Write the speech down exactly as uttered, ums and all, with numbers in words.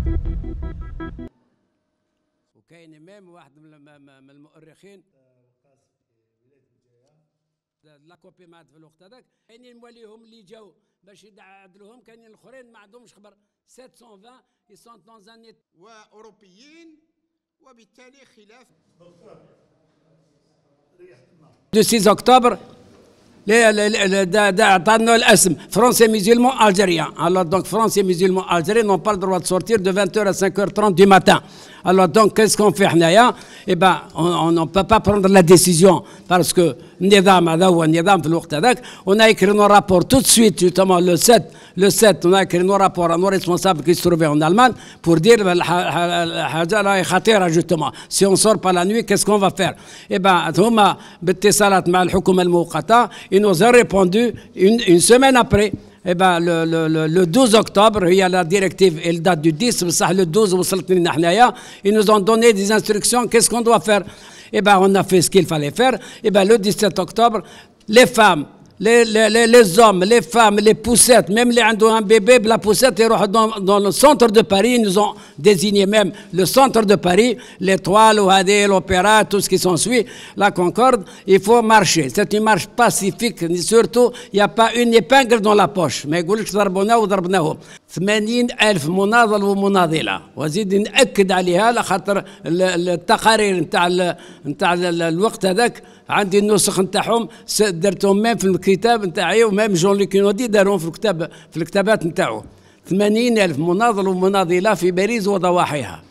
وكاين ميم واحد من المؤرخين لا كوبي مات في الوقت هذاك، كاينين مواليهم اللي جاو باش يعدلوهم، كاينين الاخرين ما عندهمش خبر. سبعمائة وعشرين يسون دون ان واوروبيين، وبالتالي خلاف دو ستة اكتوبر عطانا الاسم فرونسي ميزيلمون الجيريان. Alors donc français musulmans algériens n'ont pas le droit de sortir de vingt heures à cinq heures trente du matin. Alors donc qu'est-ce qu'on fait حنايا؟ Eh ben on ne peut pas prendre la décision parce que النظام هذا هو النظام في الوقت هذاك. On a écrit nos rapports tout de suite justement le sept le sept on a écrit nos rapports à nos responsables qui se trouvaient en Allemagne pour dire الحاجة راهي خطيرة justement. Si on sort pas la nuit qu'est-ce qu'on va faire? Eh ben هما باتصالات مع الحكومة المؤقتة ils nous ont répondu une, une semaine après. Eh ben le, le, le, le douze octobre, il y a la directive, elle date du dix, le douze, ils nous ont donné des instructions, qu'est-ce qu'on doit faire? Eh ben on a fait ce qu'il fallait faire. Eh ben le dix-sept octobre, les femmes, les, les, les, les hommes, les femmes, les poussettes, même les ont un bébé, la poussette, ils sont dans, dans le centre de Paris, ils nous ont désigné même le centre de Paris, l'étoile, l'opéra, tout ce qui s'ensuit, la Concorde, il faut marcher. C'est une marche pacifique, surtout, il n'y a pas une épingle dans la poche. Mais يقول لك ضربونا وضربناهم. ثمانين ألف مناضل ومناضلة، وزيد نأكد عليها لخاطر التقارير نتاع نتاع الوقت هذاك عندي النسخ نتاعهم درتهم ميم في الكتاب نتاعي، وميم جون لي كينودي دارهم في الكتاب في الكتابات نتاعو. ثمانين ألف مناضل ومناضلة في باريس وضواحيها.